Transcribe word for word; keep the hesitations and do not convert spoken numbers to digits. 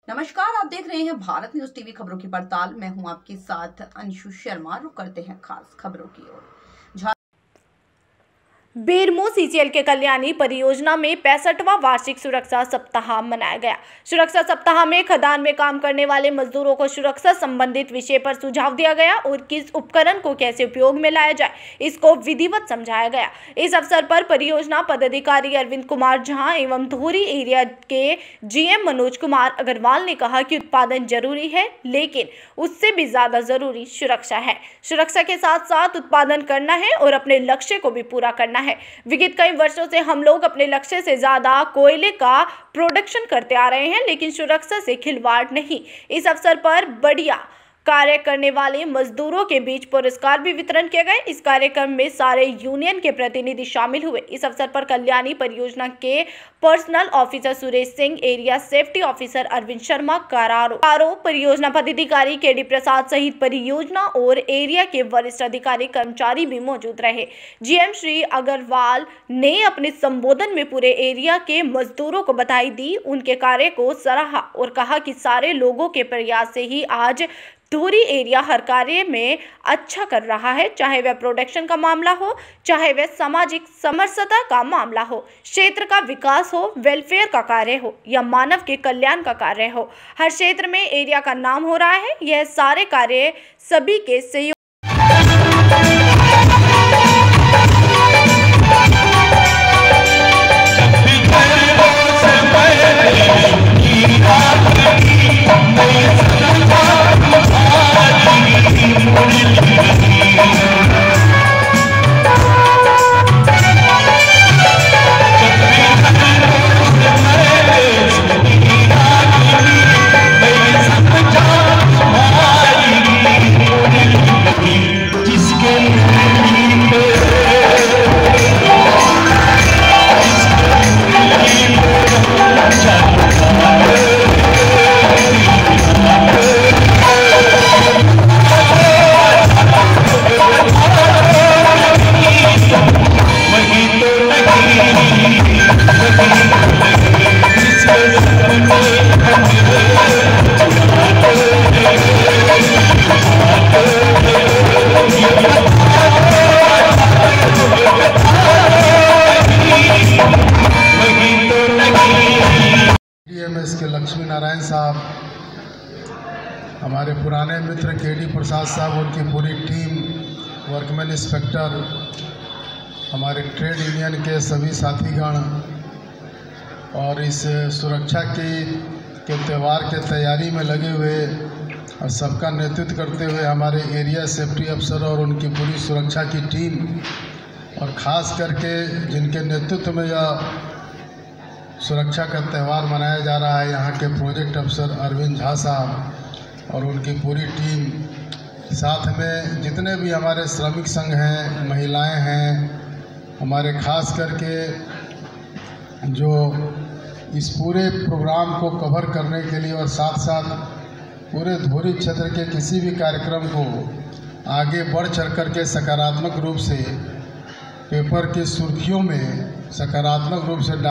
नमस्कार, आप देख रहे हैं भारत न्यूज टीवी खबरों की पड़ताल। मैं हूं आपके साथ अंशु शर्मा। रुक करते हैं खास खबरों की ओर। बेरमो सीसीएल के कल्याणी परियोजना में पैंसठवां वार्षिक सुरक्षा सप्ताह मनाया गया। सुरक्षा सप्ताह में खदान में काम करने वाले मजदूरों को सुरक्षा संबंधित विषय पर सुझाव दिया गया और किस उपकरण को कैसे उपयोग में लाया जाए, इसको विधिवत समझाया गया। इस अवसर पर परियोजना पदाधिकारी अरविंद कुमार झा एवं धोरी एरिया के जीएम मनोज कुमार अग्रवाल ने कहा कि उत्पादन जरूरी है, लेकिन उससे भी ज्यादा जरूरी सुरक्षा है। सुरक्षा के साथ साथ उत्पादन करना है और अपने लक्ष्य को भी पूरा करना है। विगत कई वर्षों से हम लोग अपने लक्ष्य से ज्यादा कोयले का प्रोडक्शन करते आ रहे हैं, लेकिन सुरक्षा से खिलवाड़ नहीं। इस अवसर पर बढ़िया कार्य करने वाले मजदूरों के बीच पुरस्कार भी वितरण किए गए। इस कार्यक्रम में सारे यूनियन के प्रतिनिधि शामिल हुए। इस अवसर पर कल्याणी परियोजना के personal officer Suresh Singh, area safety officer Arvind Sharma, कारारो कारो परियोजना पदाधिकारी के डी प्रसाद सहित परियोजना और एरिया के वरिष्ठ अधिकारी कर्मचारी भी मौजूद रहे। जीएम श्री अग्रवाल ने अपने संबोधन में पूरे एरिया के मजदूरों को बधाई दी, उनके कार्य को सराहा और कहा कि सारे लोगों के प्रयास से ही आज धोरी एरिया हर कार्य में अच्छा कर रहा है, चाहे वह प्रोडक्शन का मामला हो, चाहे वह सामाजिक समरसता का मामला हो, क्षेत्र का विकास हो, वेलफेयर का कार्य हो या मानव के कल्याण का कार्य हो। हर क्षेत्र में एरिया का नाम हो रहा है। यह सारे कार्य सभी के सहयोग डीएमएस के लक्ष्मी नारायण साहब, हमारे पुराने मित्र के डी प्रसाद साहब, उनकी पूरी टीम, वर्कमैन इंस्पेक्टर, हमारे ट्रेड यूनियन के सभी साथीगण और इस सुरक्षा की के त्यौहार के तैयारी में लगे हुए और सबका नेतृत्व करते हुए हमारे एरिया सेफ्टी अफसर और उनकी पूरी सुरक्षा की टीम, और ख़ास करके जिनके नेतृत्व में यह सुरक्षा का त्यौहार मनाया जा रहा है, यहाँ के प्रोजेक्ट अफसर अरविंद झा साहब और उनकी पूरी टीम, साथ में जितने भी हमारे श्रमिक संघ हैं, महिलाएं हैं, हमारे खास करके जो इस पूरे प्रोग्राम को कवर करने के लिए और साथ साथ पूरे धोरी क्षेत्र के किसी भी कार्यक्रम को आगे बढ़ चढ़ कर के सकारात्मक रूप से पेपर की सुर्खियों में सकारात्मक रूप से